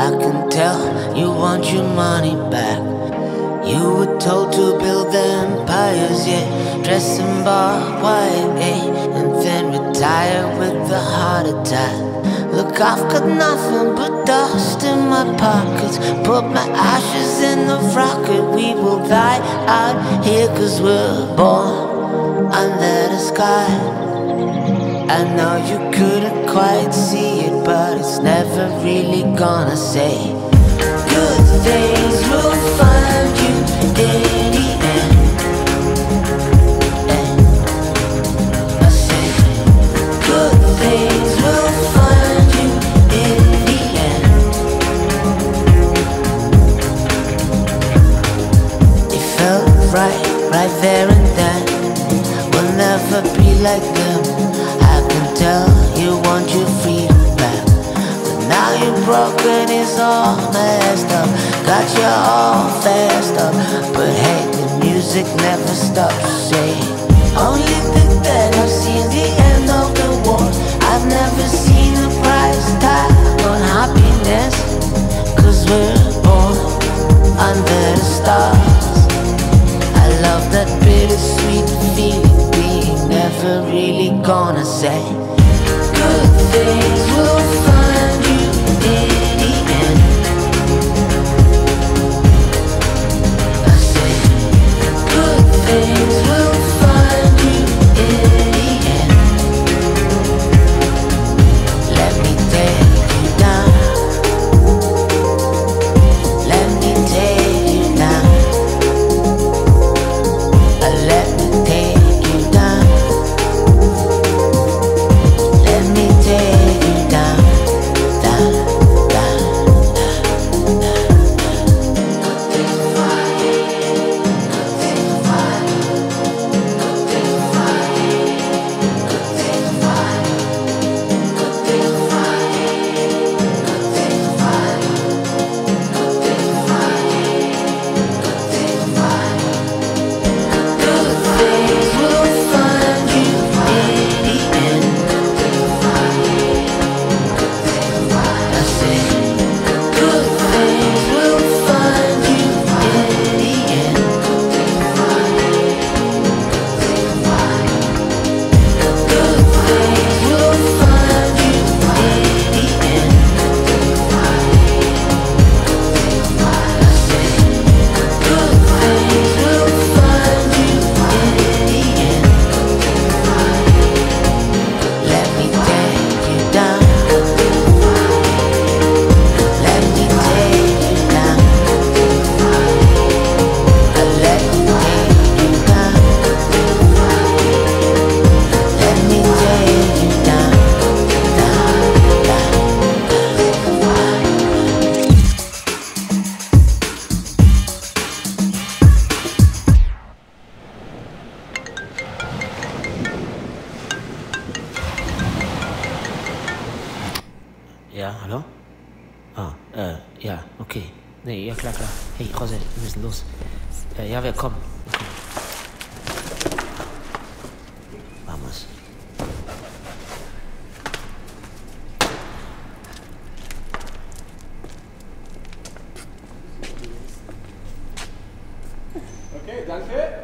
I can tell you want your money back. You were told to build empires, yeah. Dress in barbed wire, and then retire with a heart attack. Look, I've got nothing but dust in my pockets. Put my ashes in the rocket. We will die out here, 'cause we're born under the sky. I know you couldn't quite see it, but it's never really gonna say good things will find you in the end. I say good things will find you in the end. It felt right there and then. We'll never be like them. I can tell you want your freedom back, but now you're broken, it's all messed up. Got you all fast up, but hey, the music never stops. Say, only the dead have seen the end of the war. I've never seen a price tag on happiness, 'cause we're born under the stars. I love that bittersweet feeling, being never really gonna say good things will find you in the end. I say good things will find you in the end. Let me take you down. Let me take you down. Let me take you down. Let me take you down, down, down, Ja, hallo? Ja, okay. Nee, ja, klar. Hey, Jose, wir müssen los. Ja, wir kommen. Vamos. Okay, danke.